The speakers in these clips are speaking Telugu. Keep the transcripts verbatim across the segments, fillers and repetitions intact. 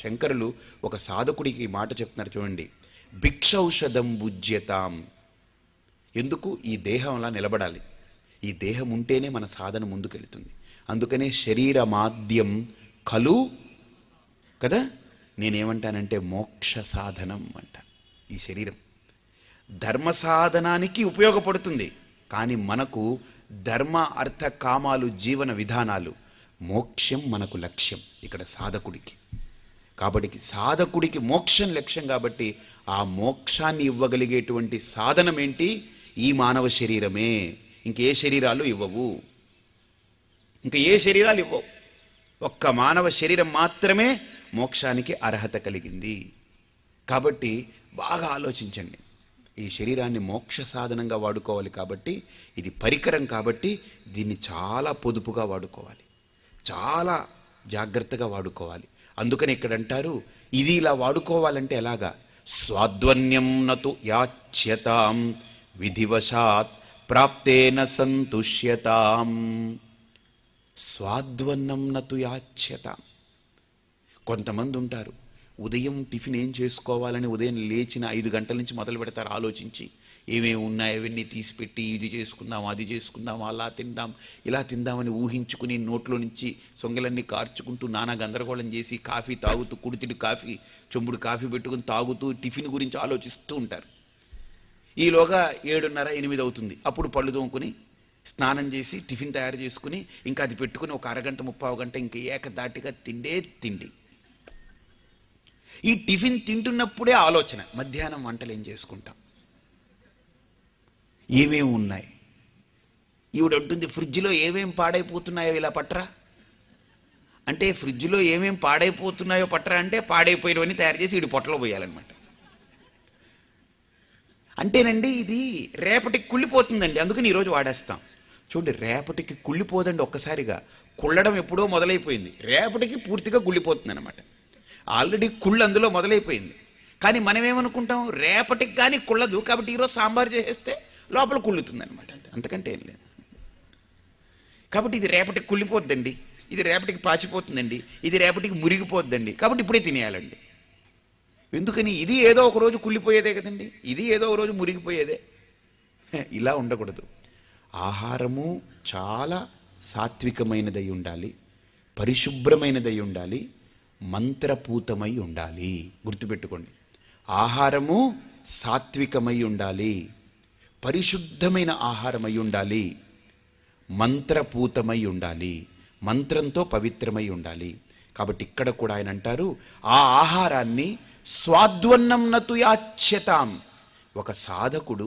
శంకరులు ఒక సాధకుడికి మాట చెప్తున్నారు చూడండి, భిక్షౌషధం భుజ్యతాం. ఎందుకు? ఈ దేహం అలా నిలబడాలి, ఈ దేహం ఉంటేనే మన సాధన ముందుకెళ్తుంది. అందుకనే శరీరమాద్యం కలు కదా, నేనేమంటానంటే మోక్ష సాధనం అంట. ఈ శరీరం ధర్మ సాధనానికి ఉపయోగపడుతుంది, కానీ మనకు ధర్మ అర్థ కామాలు జీవన విధానాలు, మోక్షం మనకు లక్ష్యం ఇక్కడ సాధకుడికి. కాబట్టి సాధకుడికి మోక్షం లక్ష్యం, కాబట్టి ఆ మోక్షాన్ని ఇవ్వగలిగేటువంటి సాధనం ఏంటి? ఈ మానవ శరీరమే, ఇంకే శరీరాలు ఇవ్వవు, ఇంక ఏ శరీరాలు ఇవ్వవు. ఒక్క మానవ శరీరం మాత్రమే మోక్షానికి అర్హత కలిగింది. కాబట్టి బాగా ఆలోచించండి, ఈ శరీరాన్ని మోక్ష సాధనంగా వాడుకోవాలి. కాబట్టి ఇది పరికరం, కాబట్టి దీన్ని చాలా పొదుపుగా వాడుకోవాలి, చాలా జాగ్రత్తగా వాడుకోవాలి. అందుకని ఇక్కడ అంటారు, ఇది ఇలా వాడుకోవాలంటే ఎలాగా? స్వాధ్వర్యం నతు యాచ్యతాం విధివశాత్ ప్రాప్తేన సంతుష్యతాం. స్వాధ్వన్నం నతు యాచ్యతాం. కొంతమంది ఉంటారు, ఉదయం టిఫిన్ ఏం చేసుకోవాలని ఉదయం లేచిన ఐదు గంటల నుంచి మొదలు పెడతారు ఆలోచించి, ఏమేమి ఉన్నాయి అవన్నీ తీసిపెట్టి, ఇది చేసుకుందాం అది చేసుకుందాం అలా తిందాం ఇలా తిందామని ఊహించుకుని నోట్లో నుంచి సొంగలన్నీ కార్చుకుంటూ నానా గందరగోళం చేసి కాఫీ తాగుతూ, కుడితిడి కాఫీ చెంబుడు కాఫీ పెట్టుకుని తాగుతూ టిఫిన్ గురించి ఆలోచిస్తూ ఉంటారు. ఈలోగా ఏడున్నర ఎనిమిది అవుతుంది. అప్పుడు పళ్ళు తోముకుని స్నానం చేసి టిఫిన్ తయారు చేసుకుని ఇంకా అది పెట్టుకుని ఒక అరగంట ముప్పావు గంట ఇంకా ఏకదాటిగా తిండే తిండి. ఈ టిఫిన్ తింటున్నప్పుడే ఆలోచన, మధ్యాహ్నం వంటలు ఏం చేసుకుంటాం, ఏమేమి ఉన్నాయి. ఈవిడ ఉంటుంది, ఫ్రిడ్జ్లో ఏమేమి పాడైపోతున్నాయో ఇలా పట్టరా అంటే, ఫ్రిడ్జ్లో ఏమేమి పాడైపోతున్నాయో పట్టరా అంటే పాడైపోయినవన్నీ తయారు చేసి వీడి పొట్టలో పోయాలన్నమాట. అంటేనండి ఇది రేపటికి కుళ్ళిపోతుందండి, అందుకని ఈరోజు వాడేస్తాం. చూడండి, రేపటికి కుళ్ళిపోదండి, ఒక్కసారిగా కుళ్ళడం ఎప్పుడో మొదలైపోయింది, రేపటికి పూర్తిగా కుళ్ళిపోతుంది అనమాట. ఆల్రెడీ కుళ్ళు అందులో మొదలైపోయింది. కానీ మనం ఏమనుకుంటాం, రేపటికి కానీ కుళ్ళదు కాబట్టి ఈరోజు సాంబార్ చేసేస్తే లోపల కుళ్ళుతుంది అనమాట, అంతకంటే ఏం లేదు. కాబట్టి ఇది రేపటికి కుళ్ళిపోద్దండి, ఇది రేపటికి పాచిపోతుందండి, ఇది రేపటికి మురిగిపోద్దండి, కాబట్టి ఇప్పుడే తినేయాలండి. ఎందుకని? ఇది ఏదో ఒక రోజు కుళ్ళిపోయేదే కదండి, ఇది ఏదో ఒక రోజు మురిగిపోయేదే. ఇలా ఉండకూడదు. ఆహారము చాలా సాత్వికమైనదై ఉండాలి, పరిశుభ్రమైనదై ఉండాలి, మంత్రపూతమై ఉండాలి. గుర్తుపెట్టుకోండి, ఆహారము సాత్వికమై ఉండాలి, పరిశుద్ధమైన ఆహారమై ఉండాలి, మంత్రపూతమై ఉండాలి, మంత్రంతో పవిత్రమై ఉండాలి. కాబట్టి ఇక్కడ కూడా ఆయన అంటారు, ఆ ఆహారాన్ని స్వాధ్వన్నం నతు యాచ్యతాం. ఒక సాధకుడు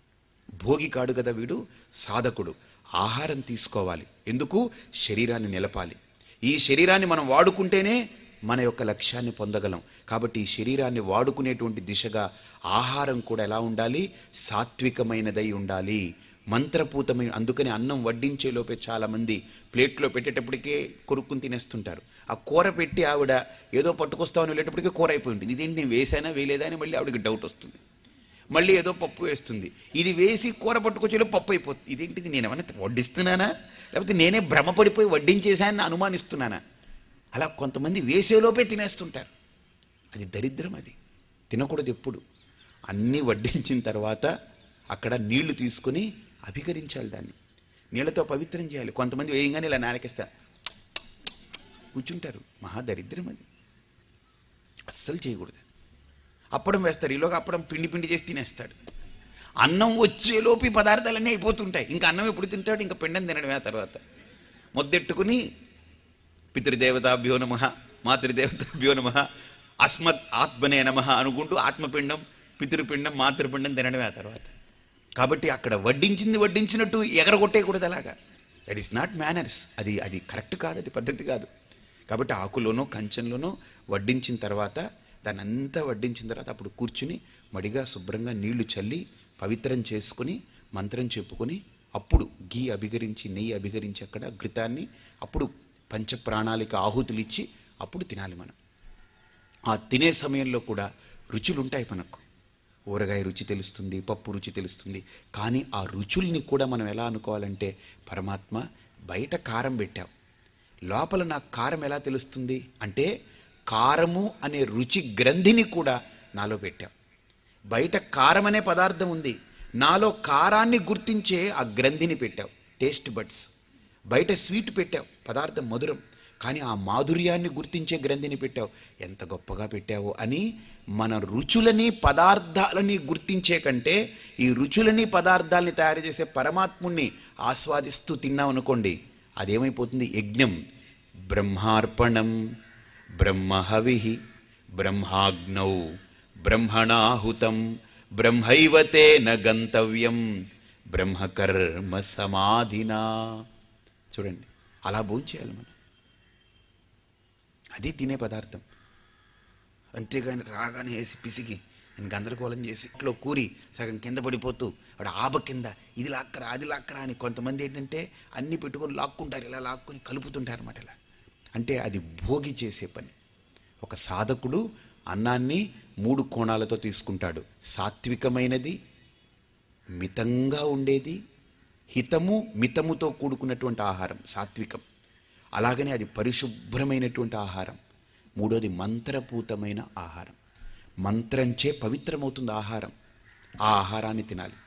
భోగి కాడు కదా, వీడు సాధకుడు ఆహారం తీసుకోవాలి. ఎందుకు? శరీరాన్ని నిలపాలి. ఈ శరీరాన్ని మనం వాడుకుంటేనే మన యొక్క లక్ష్యాన్ని పొందగలం. కాబట్టి ఈ శరీరాన్ని వాడుకునేటువంటి దిశగా ఆహారం కూడా ఎలా ఉండాలి? సాత్వికమైనదై ఉండాలి, మంత్రపూతమైన. అందుకని అన్నం వడ్డించే లోపే చాలామంది ప్లేట్లో పెట్టేటప్పటికే కొరుక్కుని తినేస్తుంటారు. ఆ కూర పెట్టి ఆవిడ ఏదో పట్టుకొస్తామని వెళ్ళేటప్పటికే కూర అయిపోయి ఉంటుంది. ఇదేంటి నేను వేసానా వేయలేదా అని మళ్ళీ ఆవిడకి డౌట్ వస్తుంది. మళ్ళీ ఏదో పప్పు వేస్తుంది, ఇది వేసి కూర పట్టుకొచ్చేలో పప్పు అయిపోతుంది. ఇదేంటిది, నేను ఏమన్నా వడ్డిస్తున్నానా లేకపోతే నేనే భ్రమపడిపోయి వడ్డించేశానని అనుమానిస్తున్నానా? అలా కొంతమంది వేసేలోపే తినేస్తుంటారు. అది దరిద్రం, అది తినకూడదు ఎప్పుడు. అన్నీ వడ్డించిన తర్వాత అక్కడ నీళ్లు తీసుకుని అభికరించాలి, దాన్ని నీళ్లతో పవిత్రం చేయాలి. కొంతమంది వేయంగానే ఇలా నానకేస్తారు, కూర్చుంటారు. మహాదరిద్రం అది, అస్సలు చేయకూడదు. అప్పడం వేస్తారు, ఈలోగా అప్పడం పిండి పిండి చేసి తినేస్తాడు. అన్నం వచ్చేలోపు ఈ పదార్థాలన్నీ అయిపోతుంటాయి. ఇంకా అన్నం ఎప్పుడు తింటాడు? ఇంకా పిండం తినడమే. ఆ తర్వాత మొద్దెట్టుకుని పితృదేవతాభ్యో నమః, మాతృదేవతాభ్యో నమః, అస్మత్ ఆత్మనే నమః అనుకుంటూ ఆత్మపిండం, పితృపిండం, మాతృపిండం తినడమే ఆ తర్వాత. కాబట్టి అక్కడ వడ్డించింది వడ్డించినట్టు ఎగరగొట్టేయకూడదు అలాగా. That is not manners. అది అది కరెక్ట్ కాదు, అది పద్ధతి కాదు. కాబట్టి ఆకులోనో కంచంలోనో వడ్డించిన తర్వాత, దాన్ని అంతా వడ్డించిన తర్వాత అప్పుడు కూర్చుని మడిగా శుభ్రంగా నీళ్లు చల్లి పవిత్రం చేసుకుని మంత్రం చెప్పుకొని అప్పుడు ఘీ అభిగరించి, నెయ్యి అభిగరించి అక్కడ ఘృతాన్ని అప్పుడు పంచప్రాణాలిక ఆహుతులు ఇచ్చి అప్పుడు తినాలి మనం. ఆ తినే సమయంలో కూడా రుచులు ఉంటాయి మనకు. ఊరగాయ రుచి తెలుస్తుంది, పప్పు రుచి తెలుస్తుంది. కానీ ఆ రుచుల్ని కూడా మనం ఎలా అనుకోవాలంటే, పరమాత్మ బయట కారం పెట్టావు, లోపల నాకు కారం ఎలా తెలుస్తుంది అంటే కారము అనే రుచి గ్రంథిని కూడా నాలో పెట్టావు. బయట కారం అనే పదార్థం ఉంది, నాలో కారాన్ని గుర్తించే ఆ గ్రంథిని పెట్టావు, టేస్ట్ బడ్స్. బయట స్వీట్ పెట్టావు, పదార్థం మధురం, కానీ ఆ మాధుర్యాన్ని గుర్తించే గ్రంథిని పెట్టావు. ఎంత గొప్పగా పెట్టావు అని మన రుచులని పదార్థాలని గుర్తించే కంటే ఈ రుచులని పదార్థాలని తయారు చేసే పరమాత్ముణ్ణి ఆస్వాదిస్తూ తిన్నాం అనుకోండి, అదేమైపోతుంది? యజ్ఞం బ్రహ్మార్పణం బ్రహ్మహవి బ్రహ్మాగ్నౌ బ్రహ్మణాహుతం బ్రహ్మైవతేన గంతవ్యం బ్రహ్మకర్మ సమాధినా. చూడండి, అలా భోంచేయాలి మనం. అది తినే పదార్థం. అంతేగాని రాగానే వేసి పిసికి నేను గందరగోళం చేసి ఇట్లో కూరి సగం కింద పడిపోతూ వాడు ఆబ కింద ఇది లాక్కరా అది లాక్కరా అని కొంతమంది ఏంటంటే అన్నీ పెట్టుకొని లాక్కుంటారు, ఇలా లాక్కుని కలుపుతుంటారు అన్నమాట. ఇలా అంటే అది భోగి చేసే పని. ఒక సాధకుడు అన్నాన్ని మూడు కోణాలతో తీసుకుంటాడు. సాత్వికమైనది, మితంగా ఉండేది, హితము మితముతో కూడుకున్నటువంటి ఆహారం సాత్వికం. అలాగనే అది పరిశుభ్రమైనటువంటి ఆహారం. మూడోది మంత్రపూతమైన ఆహారం. మంత్రంచే పవిత్రమవుతుంది ఆహారం. ఆ ఆహారాన్ని తినాలి.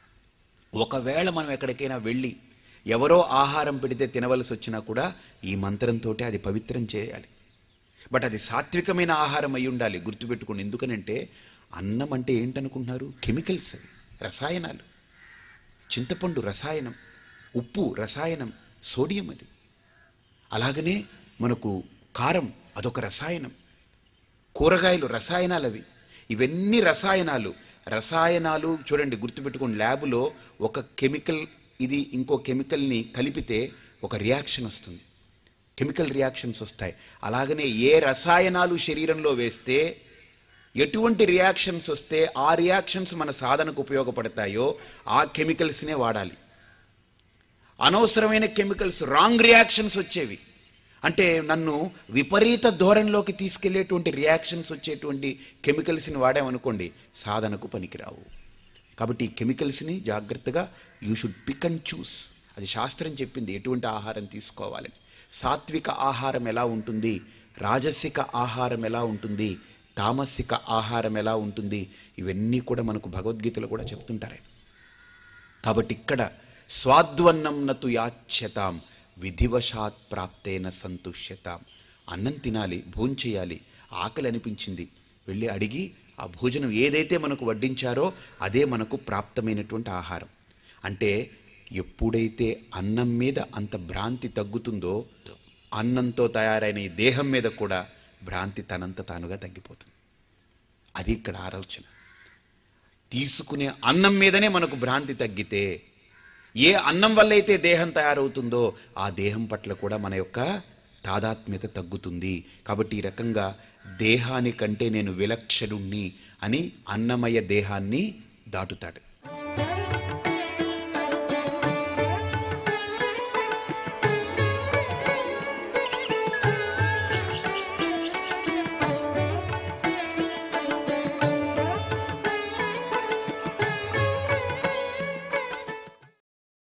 ఒకవేళ మనం ఎక్కడికైనా వెళ్ళి ఎవరో ఆహారం పెడితే తినవలసి వచ్చినా కూడా ఈ మంత్రంతో అది పవిత్రం చేయాలి. బట్ అది సాత్వికమైన ఆహారం అయి ఉండాలి. గుర్తుపెట్టుకోండి. ఎందుకనంటే అన్నం అంటే ఏంటనుకుంటున్నారు? కెమికల్స్, అవి రసాయనాలు. చింతపండు రసాయనం, ఉప్పు రసాయనం, సోడియం అది. అలాగనే మనకు కారం అదొక రసాయనం, కూరగాయలు రసాయనాలు అవి. ఇవన్నీ రసాయనాలు. రసాయనాలు చూడండి, గుర్తుపెట్టుకోండి. ల్యాబులో ఒక కెమికల్ ఇది ఇంకో కెమికల్ని కలిపితే ఒక రియాక్షన్ వస్తుంది, కెమికల్ రియాక్షన్స్ వస్తాయి. అలాగనే ఏ రసాయనాలు శరీరంలో వేస్తే ఎటువంటి రియాక్షన్స్ వస్తే ఆ రియాక్షన్స్ మన సాధనకు ఉపయోగపడతాయో ఆ కెమికల్స్నే వాడాలి. అనవసరమైన కెమికల్స్, రాంగ్ రియాక్షన్స్ వచ్చేవి అంటే నన్ను విపరీత ధోరణిలోకి తీసుకెళ్లేటువంటి రియాక్షన్స్ వచ్చేటువంటి కెమికల్స్ని వాడామనుకోండి, సాధనకు పనికిరావు. కాబట్టి ఈ కెమికల్స్ని జాగ్రత్తగా you should pick and choose. అది శాస్త్రం చెప్పింది ఎటువంటి ఆహారం తీసుకోవాలని. సాత్విక ఆహారం ఎలా ఉంటుంది, రాజసిక ఆహారం ఎలా ఉంటుంది, తామసిక ఆహారం ఎలా ఉంటుంది, ఇవన్నీ కూడా మనకు భగవద్గీతలో కూడా చెప్తుంటారు. కాబట్టి ఇక్కడ స్వాద్వన్నం నతు యాచ్యతాం విధివశాత్ ప్రాప్తేన సంతుష్యతాం. అన్నం తినాలి, భోంచేయాలి. ఆకలి అనిపించింది, వెళ్ళి అడిగి ఆ భోజనం ఏదైతే మనకు వడ్డించారో అదే మనకు ప్రాప్తమైనటువంటి ఆహారం. అంటే ఎప్పుడైతే అన్నం మీద అంత భ్రాంతి తగ్గుతుందో అన్నంతో తయారైన ఈ దేహం మీద కూడా భ్రాంతి తనంత తానుగా తగ్గిపోతుంది. అది ఇక్కడ ఆలోచన. తీసుకునే అన్నం మీదనే మనకు భ్రాంతి తగ్గితే ఏ అన్నం వల్ల అయితే దేహం తయారవుతుందో ఆ దేహం పట్ల కూడా మన యొక్క తాదాత్మ్యత తగ్గుతుంది. కాబట్టి ఈ రకంగా దేహానికంటే నేను విలక్షణుణ్ణి అని అన్నమయ దేహాన్ని దాటుతాడు.